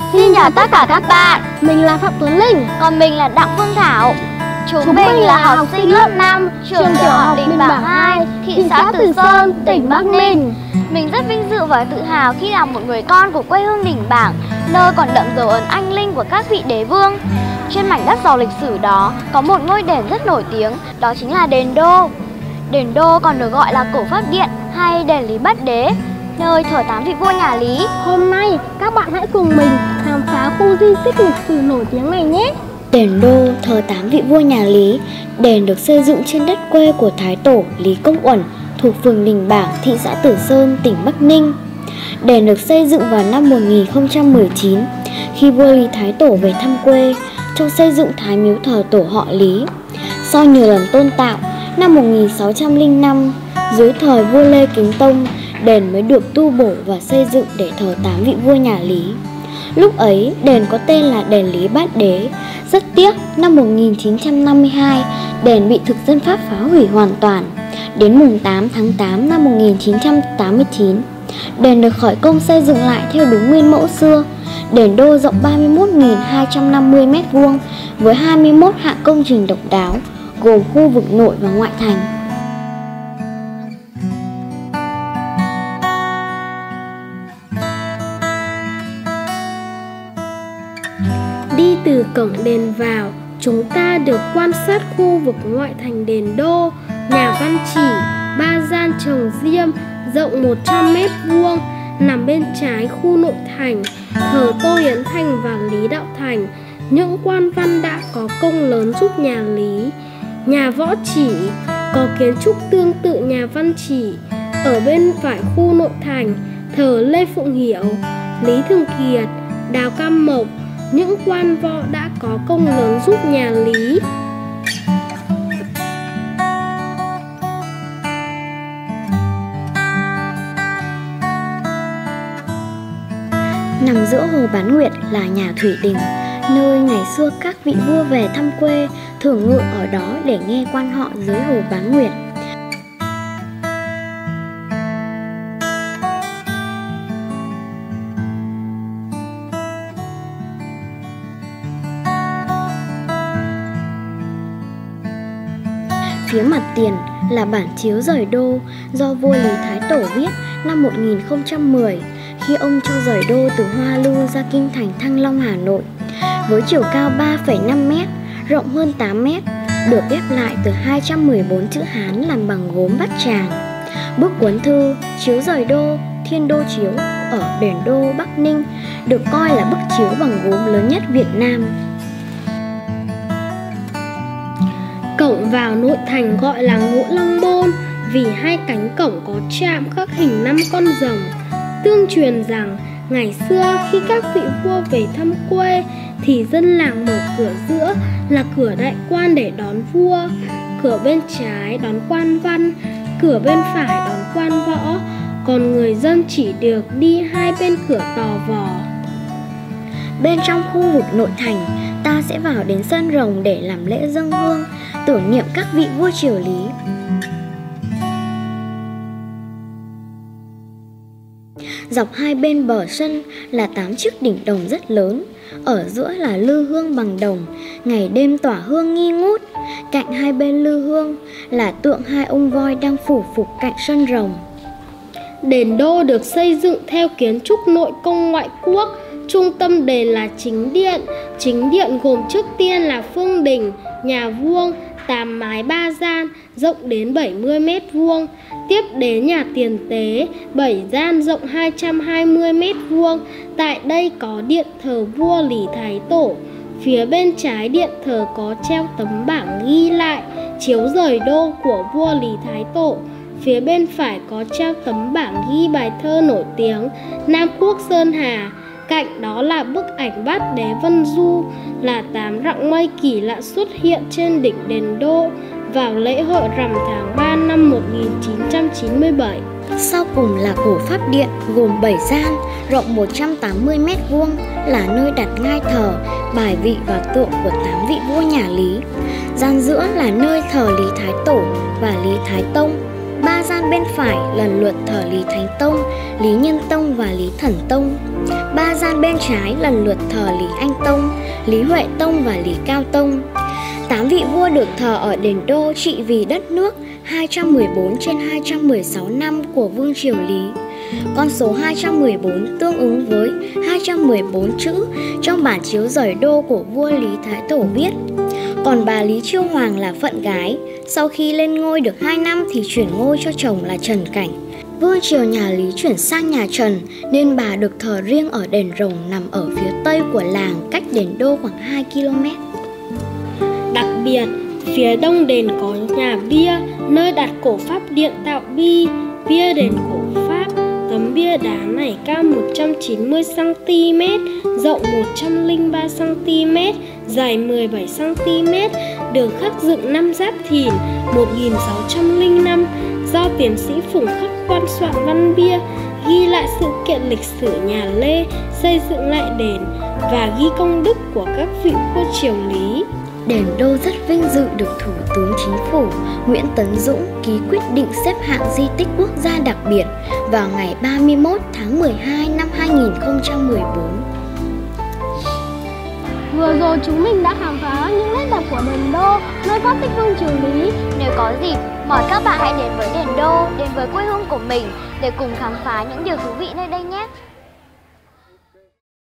Xin chào tất cả các bạn. Mình là Phạm Tuấn Linh. Còn mình là Đặng Phương Thảo. Chúng mình là học sinh lớp 5 trường tiểu học Đình Bảng 2, thị xã Từ Sơn, tỉnh Bắc Ninh. Mình rất vinh dự và tự hào khi là một người con của quê hương Đình Bảng, nơi còn đậm dấu ấn anh linh của các vị đế vương. Trên mảnh đất giàu lịch sử đó có một ngôi đền rất nổi tiếng, đó chính là đền Đô. Đền Đô còn được gọi là Cổ Pháp Điện hay đền Lý Bát Đế, nơi thờ 8 vị vua nhà Lý. Hôm nay các bạn hãy cùng mình khám phá khu di tích lịch sử nổi tiếng này nhé. Đền Đô thờ 8 vị vua nhà Lý. Đền được xây dựng trên đất quê của Thái Tổ Lý Công Uẩn, thuộc phường Đình Bảng, thị xã Từ Sơn, tỉnh Bắc Ninh. Đền được xây dựng vào năm 1019 khi vua Lý Thái Tổ về thăm quê, cho xây dựng Thái Miếu thờ tổ họ Lý. Sau nhiều lần tôn tạo, năm 1605, dưới thời vua Lê Kính Tông, đền mới được tu bổ và xây dựng để thờ 8 vị vua nhà Lý. Lúc ấy, đền có tên là đền Lý Bát Đế. Rất tiếc, năm 1952, đền bị thực dân Pháp phá hủy hoàn toàn. Đến mùng 8 tháng 8 năm 1989, đền được khởi công xây dựng lại theo đúng nguyên mẫu xưa. Đền Đô rộng 31.250 m² với 21 hạng công trình độc đáo, gồm khu vực nội và ngoại thành. Đi từ cổng đền vào, chúng ta được quan sát khu vực ngoại thành đền Đô, nhà Văn Chỉ, 3 gian trồng diêm rộng 100 m², nằm bên trái khu nội thành, thờ Tô Hiến Thành và Lý Đạo Thành, những quan văn đã có công lớn giúp nhà Lý. Nhà Võ Chỉ có kiến trúc tương tự nhà Văn Chỉ. Ở bên phải khu nội thành, thờ Lê Phụng Hiểu, Lý Thường Kiệt, Đào Cam Mộc, những quan võ đã có công lớn giúp nhà Lý. Nằm giữa hồ Bán Nguyệt là nhà Thủy Đình, nơi ngày xưa các vị vua về thăm quê thường ngự ở đó để nghe quan họ dưới hồ Bán Nguyệt. Phía mặt tiền là bản chiếu rời đô do vua Lý Thái Tổ viết năm 1010 khi ông cho rời đô từ Hoa Lư ra kinh thành Thăng Long, Hà Nội. Với chiều cao 3,5 m, rộng hơn 8 m, được ghép lại từ 214 chữ Hán làm bằng gốm Bát Tràng. Bức cuốn thư Chiếu rời đô, Thiên Đô Chiếu ở đền Đô, Bắc Ninh được coi là bức chiếu bằng gốm lớn nhất Việt Nam. Cổng vào nội thành gọi là Ngũ Long Môn vì hai cánh cổng có chạm khắc hình 5 con rồng. Tương truyền rằng ngày xưa khi các vị vua về thăm quê thì dân làng mở cửa giữa là cửa đại quan để đón vua, cửa bên trái đón quan văn, cửa bên phải đón quan võ, còn người dân chỉ được đi hai bên cửa tò vò. Bên trong khu vực nội thành, ta sẽ vào đến sân rồng để làm lễ dâng hương, tưởng niệm các vị vua triều Lý. Dọc hai bên bờ sân là 8 chiếc đỉnh đồng rất lớn, ở giữa là lư hương bằng đồng, ngày đêm tỏa hương nghi ngút. Cạnh hai bên lư hương là tượng hai ông voi đang phủ phục cạnh sân rồng. Đền Đô được xây dựng theo kiến trúc nội công ngoại quốc. Trung tâm đền là chính điện. Chính điện gồm trước tiên là phương đình, nhà vuông, 8 mái 3 gian, rộng đến 70 m². Tiếp đến nhà tiền tế, 7 gian rộng 220 m². Tại đây có điện thờ vua Lý Thái Tổ. Phía bên trái điện thờ có treo tấm bảng ghi lại chiếu rời đô của vua Lý Thái Tổ. Phía bên phải có treo tấm bảng ghi bài thơ nổi tiếng Nam Quốc Sơn Hà. Cạnh đó là bức ảnh Bát Đế Vân Du, là 8 rặng mây kỳ lạ xuất hiện trên đỉnh đền Đô vào lễ hội rằm tháng 3 năm 1997. Sau cùng là Cổ Pháp Điện gồm 7 gian, rộng 180 m², là nơi đặt ngai thờ, bài vị và tượng của 8 vị vua nhà Lý. Gian giữa là nơi thờ Lý Thái Tổ và Lý Thái Tông. 3 gian bên phải lần lượt thờ Lý Thánh Tông, Lý Nhân Tông và Lý Thần Tông. Ba gian bên trái lần lượt thờ Lý Anh Tông, Lý Huệ Tông và Lý Cao Tông. 8 vị vua được thờ ở đền Đô trị vì đất nước 214 trên 216 năm của Vương triều Lý. Con số 214 tương ứng với 214 chữ trong bản chiếu rời đô của vua Lý Thái Tổ viết. Còn bà Lý Chiêu Hoàng là phận gái, sau khi lên ngôi được 2 năm thì chuyển ngôi cho chồng là Trần Cảnh. Vương triều nhà Lý chuyển sang nhà Trần nên bà được thờ riêng ở đền Rồng nằm ở phía tây của làng, cách đền Đô khoảng 2 km. Đặc biệt, phía đông đền có nhà bia, nơi đặt cổ pháp điện tạo bi, bia đền cổ Pháp. Tấm bia đá này cao 190 cm, rộng 103 cm, dài 17 cm, được khắc dựng năm Giáp Thìn 1605 do tiến sĩ Phùng Khắc Quan soạn văn bia, ghi lại sự kiện lịch sử nhà Lê xây dựng lại đền và ghi công đức của các vị vua triều Lý. Đền Đô rất vinh dự được Thủ tướng Chính phủ Nguyễn Tấn Dũng ký quyết định xếp hạng di tích quốc gia đặc biệt vào ngày 31 tháng 12 năm 2014. Vừa rồi chúng mình đã khám phá những nét đẹp của đền Đô, nơi phát tích Vương triều Lý. Nếu có dịp, mời các bạn hãy đến với đền Đô, đến với quê hương của mình để cùng khám phá những điều thú vị nơi đây nhé.